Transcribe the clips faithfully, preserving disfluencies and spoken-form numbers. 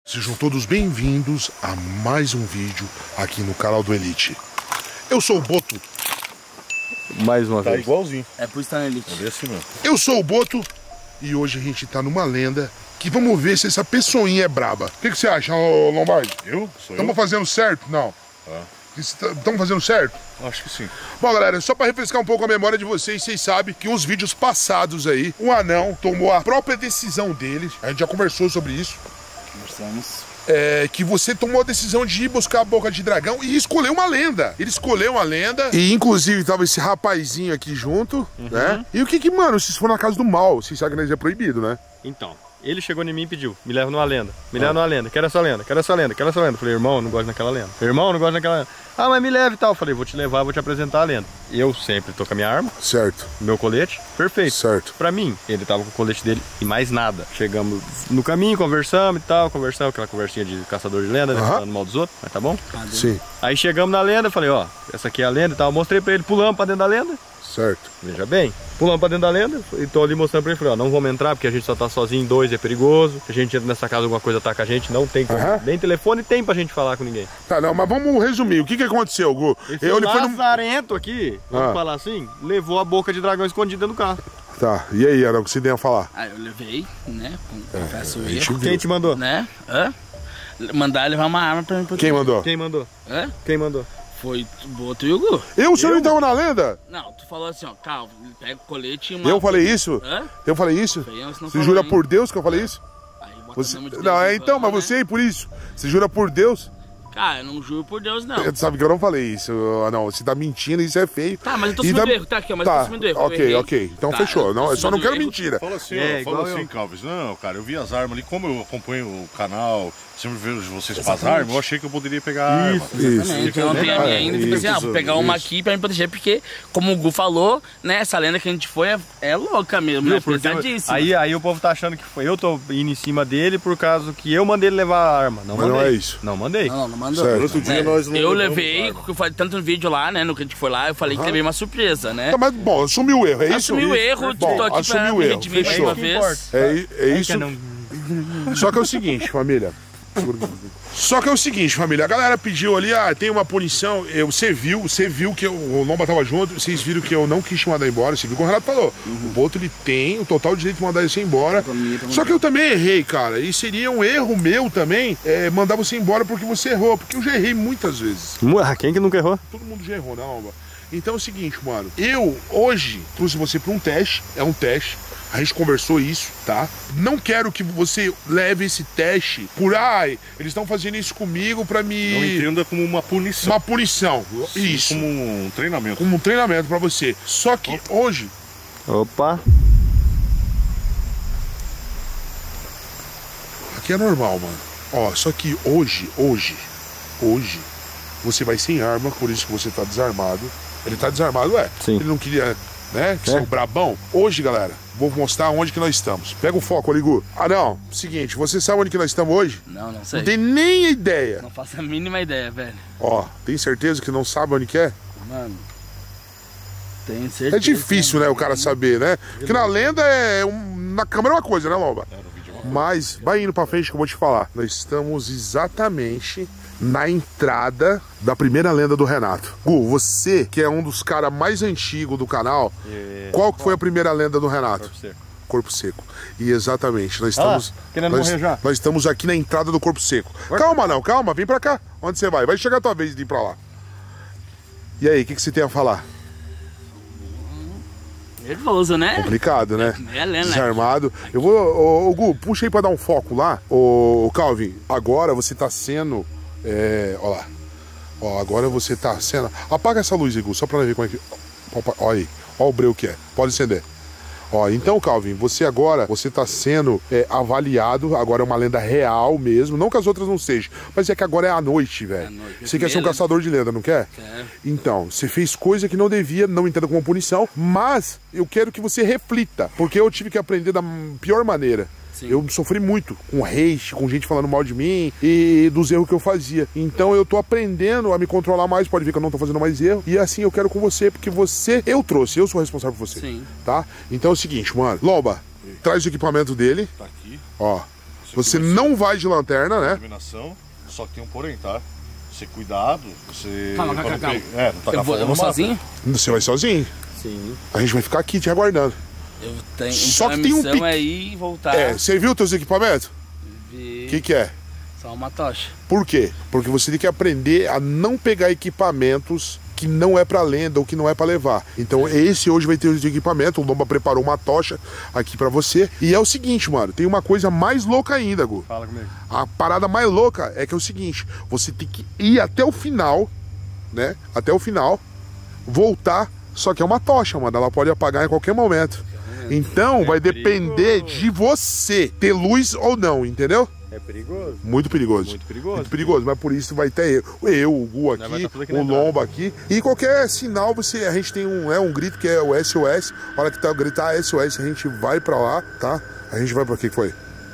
Sejam todos bem-vindos a mais um vídeo aqui no canal do Elite. Eu sou o Boto. Mais uma tá vez. Tá igualzinho. É por estar no Elite. É assim mesmo. Eu sou o Boto e hoje a gente tá numa lenda que vamos ver se essa pessoinha é braba. O que, que você acha, ô Lombardi? Eu? Sou Estamos fazendo certo? Não. Ah. Estamos fazendo certo? Acho que sim. Bom, galera, só para refrescar um pouco a memória de vocês, vocês sabem que uns vídeos passados aí, o anão tomou a própria decisão dele, a gente já conversou sobre isso. Conversamos. É, que você tomou a decisão de ir buscar a boca de dragão e escolheu uma lenda. Ele escolheu uma lenda. E inclusive tava esse rapazinho aqui junto, uhum. né? E o que que, mano, vocês foram na casa do mal, vocês sabem que nós é proibido, né? Então, ele chegou em mim e pediu, me leva numa lenda, me leva ah. numa lenda, quero essa lenda, quero essa lenda, quero essa lenda. Falei, irmão, eu não gosto daquela lenda. Irmão, eu não gosto daquela lenda. Ah, mas me leve e tal. Falei, vou te levar, vou te apresentar a lenda. Eu sempre tô com a minha arma. Certo. Meu colete, perfeito. Certo. Pra mim, ele tava com o colete dele e mais nada. Chegamos no caminho, conversamos e tal, conversamos, aquela conversinha de caçador de lenda, né? Uhum. Falando mal dos outros, mas tá bom? Sim. Aí chegamos na lenda, falei, ó, essa aqui é a lenda e tal. Mostrei pra ele, pulamos pra dentro da lenda. Certo. Veja bem, pulamos pra dentro da lenda e tô ali mostrando pra ele, falei, ó, não vamos entrar porque a gente só tá sozinho, dois, é perigoso. Se a gente entra nessa casa, alguma coisa ataca a gente, não tem como. Uhum. Nem telefone tem pra gente falar com ninguém. Tá, não, mas vamos resumir, o que que aconteceu, Gu? Esse Eu, ele foi lazarento no... aqui, vamos ah. falar assim, levou a boca de dragão escondida no carro. Tá, e aí, era o que você tem a falar? Ah, eu levei, né, confesso é, erro. Quem te mandou? Né, hã? Mandar levar uma arma pra mim. Pra Quem mandou? Quem mandou? Hã? Quem mandou? Foi o Boto e o Gu. Eu? O senhor não tava na lenda? Não, tu falou assim, ó, calma, pega o colete e uma... Eu falei isso? Hã? Eu falei isso? Foi, não você jura por Deus que eu falei isso? Aí, você... de Deus, não, é então, mas né? você aí por isso. Você jura por Deus? Cara, eu não juro por Deus, não. Você sabe que eu não falei isso, não. Você tá mentindo, isso é feio. Tá, mas eu tô assumindo tá... erro, tá aqui, ó, mas tá. eu tô assumindo erro. Ok, ok. Então tá, fechou. Não, eu só não quero erro. mentira. Fala assim, é, ó, fala assim, eu. Calves. Não, cara, eu vi as armas ali, como eu acompanho o canal, sempre vejo vocês com as armas, eu achei que eu poderia pegar a arma. Isso, exatamente. Eu não tenho a minha ainda, tipo assim, ah, vou pegar uma isso. aqui pra me proteger, porque, como o Gu falou, né, essa lenda que a gente foi é, é louca mesmo, né, pesadíssima. Aí, aí o povo tá achando que foi eu tô indo em cima dele por causa que eu mandei ele levar a arma. Não mas mandei. não é isso. Não mandei. Não, não mandou. Certo. Outro dia é, nós não eu levei, eu falei tanto no vídeo lá, né, no que a gente foi lá, eu falei uhum. que levei uma surpresa, né. Tá, mas, bom, assumiu o erro, é isso? Assumiu o erro, bom, tô aqui assumiu pra o erro, me redimir mais fechou. uma vez. É, é isso. Não... Só que é o seguinte, família. Só que é o seguinte, família, a galera pediu ali, ah, tem uma punição, eu, você viu, você viu que eu, o Lomba tava junto, vocês viram que eu não quis te mandar embora, você viu que o Renato falou, uhum. o Boto ele tem o total direito de mandar você embora, só que eu também errei, cara, e seria um erro meu também, é, mandar você embora porque você errou, porque eu já errei muitas vezes. Quem que nunca errou? Todo mundo já errou, né, Lomba? Então é o seguinte, mano, eu hoje trouxe você para um teste, é um teste, a gente conversou isso, tá? Não quero que você leve esse teste por, ai, eles estão fazendo isso comigo pra me... Não entenda como uma punição. Uma punição, Sim, isso. Como um treinamento. Como um treinamento pra você. Só que Opa. hoje... Opa! Aqui é normal, mano. Ó, só que hoje, hoje, hoje, você vai sem arma, por isso que você tá desarmado. Ele tá desarmado, é. Sim. Ele não queria... né? Que é. são brabão. Hoje, galera, vou mostrar onde que nós estamos. Pega o foco, Ligu. Ah, não. Seguinte, você sabe onde que nós estamos hoje? Não, não sei. Não tem nem ideia. Não faço a mínima ideia, velho. Ó, tem certeza que não sabe onde que é? Mano, tenho certeza. É difícil, né, o cara saber, né? Porque na lenda é... Um... Na câmera é uma coisa, né, Lomba? Mas, vai indo pra frente que eu vou te falar. Nós estamos exatamente... na entrada da primeira lenda do Renato. Gu, você que é um dos caras mais antigos do canal, é... qual que foi a primeira lenda do Renato? Corpo Seco. Corpo Seco. E exatamente, nós estamos... Ah, querendo nós, morrer já? Nós estamos aqui na entrada do Corpo Seco. Calma não, calma, vem pra cá. Onde você vai? Vai chegar a tua vez de ir pra lá. E aí, o que, que você tem a falar? Nervoso, né? Complicado, né? É lenda. Desarmado. Eu vou... Ô, ô, Gu, puxa aí pra dar um foco lá. Ô, ô Calvin, agora você tá sendo... É, ó lá. Ó, agora você tá sendo... Apaga essa luz, Igor, só pra ver como é que... Ó aí, ó o breu que é. Pode acender. Ó, então, Calvin, você agora, você tá sendo é, avaliado, agora é uma lenda real mesmo, não que as outras não sejam, mas é que agora é à noite, velho. É você quer ser um caçador de lenda, não quer? Quero. Então, você fez coisa que não devia, não entenda como punição, mas eu quero que você reflita, porque eu tive que aprender da pior maneira. Sim. Eu sofri muito com hate, com gente falando mal de mim e dos erros que eu fazia. Então eu tô aprendendo a me controlar mais, pode ver que eu não tô fazendo mais erro. E assim eu quero com você, porque você, eu trouxe, eu sou responsável por você. Sim. Tá? Então é o seguinte, mano. Lomba, traz o equipamento dele. Tá aqui. Ó. Você não vai de lanterna, né? Iluminação, só que tem um porém, tá? Você cuidado, você... Calma, calma, quando calma. pe- É, não tá Eu vou, eu vou sozinho? Você vai sozinho. Sim. A gente vai ficar aqui te aguardando. Eu tenho. Só então que a tem um missão pique. é ir e voltar. É, você viu teus equipamentos? Vi. O que que é? Só uma tocha. Por quê? Porque você tem que aprender a não pegar equipamentos que não é pra lenda ou que não é pra levar. Então esse hoje vai ter os equipamentos. O Lomba preparou uma tocha aqui pra você. E é o seguinte, mano, tem uma coisa mais louca ainda, Gu. Fala comigo. A parada mais louca é que é o seguinte, você tem que ir até o final, né? Até o final, voltar, só que é uma tocha, mano. Ela pode apagar em qualquer momento. Então vai depender de você ter luz ou não, entendeu? É perigoso. Muito perigoso. Muito perigoso. Muito perigoso, mas por isso vai ter eu, eu o Gu Vai aqui, tá tudo aqui o na entrada. Lomba aqui. E qualquer sinal, você, a gente tem um, é, um grito que é o S O S. A hora que tá gritar S O S, a gente vai pra lá, tá? A gente vai pra quê que foi?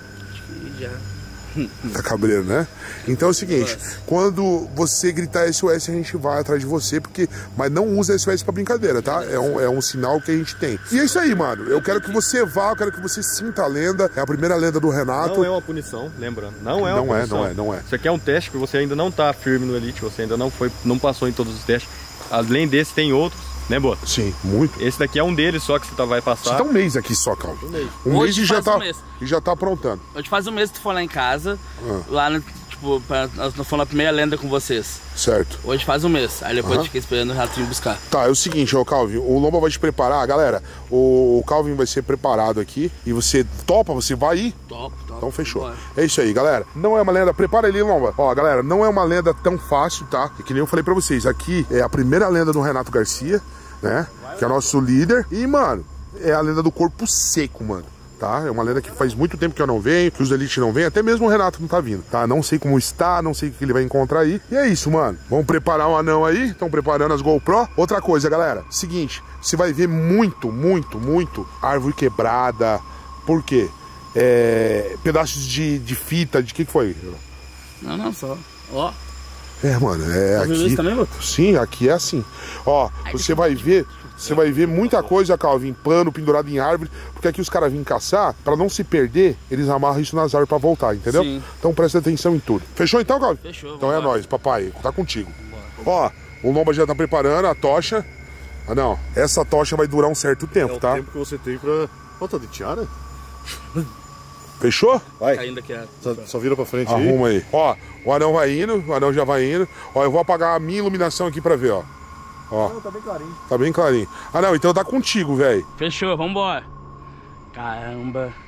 E já. Tá cabreiro, né? Então é o seguinte, quando você gritar S O S, a gente vai atrás de você, porque... Mas não usa S O S pra brincadeira, tá? É um, é um sinal que a gente tem. E é isso aí, mano. Eu quero que você vá, eu quero que você sinta a lenda. É a primeira lenda do Renato. Não é uma punição, lembrando. Não é uma Não é, punição. não é, não é. Isso aqui é um teste que você ainda não tá firme no Elite, você ainda não foi, não passou em todos os testes. Além desse, tem outros, né, Boa? Sim, muito. Esse daqui é um deles só que você tá- vai Você passar. tá um mês aqui só, calma. Um mês. Um Hoje mês e já faz tá, um mês. e já tá aprontando. Hoje faz um mês que tu foi lá em casa, Ah. lá no, tipo, pra, nós fomos na primeira lenda com vocês. Certo. Hoje faz um mês. Aí depois Aham. eu fiquei esperando o rato vir buscar. Tá, é o seguinte, ô Calvin, o Lomba vai te preparar, galera. O, o Calvin vai ser preparado aqui e você topa, você vai ir? Top, top. Então fechou. Bora. É isso aí, galera. Não é uma lenda, prepara ali, Lomba. Ó, galera, não é uma lenda tão fácil, tá? E que nem eu falei pra vocês, aqui é a primeira lenda do Renato Garcia, né? Que é nosso líder. E, mano, é a lenda do corpo seco, mano. Tá? É uma lenda que faz muito tempo que eu não venho, que os Elite não vêm, até mesmo o Renato não tá vindo, tá? Não sei como está, não sei o que ele vai encontrar aí. E é isso, mano. Vamos preparar um anão aí, estão preparando as GoPro. Outra coisa, galera, seguinte, você vai ver muito, muito, muito árvore quebrada. Por quê? É, pedaços de, de fita, de que que foi? Não, não, só. Ó. É, mano, é Tá vendo aqui. isso também, Luto? Sim, aqui é assim. Ó, você vai ver, você vai ver muita coisa, Calvin, pano pendurado em árvore, porque aqui os caras vêm caçar, pra não se perder, eles amarram isso nas árvores pra voltar, entendeu? Sim. Então presta atenção em tudo. Fechou então, Calvin? Fechou, Então é vambora. nóis, papai, tá contigo. Ó, o Lomba já tá preparando a tocha. Ah, não, essa tocha vai durar um certo É tempo, o tá? tempo que você tem pra... Ó, tá de tiara? Fechou? Vai, Caindo aqui, ó. só, só vira pra frente aí. Arruma aí. Ó, o anão vai indo, o anão já vai indo. Ó, eu vou apagar a minha iluminação aqui pra ver, ó. Ó, Tá bem clarinho. tá bem clarinho. Ah, não, então tá contigo, velho. Fechou, vambora. Caramba.